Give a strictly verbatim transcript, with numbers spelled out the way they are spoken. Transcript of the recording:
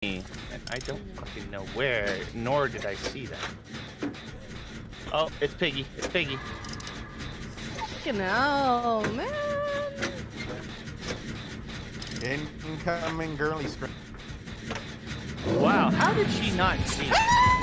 And I don't fucking know where, nor did I see that. Oh, it's Piggy. It's Piggy. Fucking hell, man. Incoming Girlie stream. Wow, how did she not see?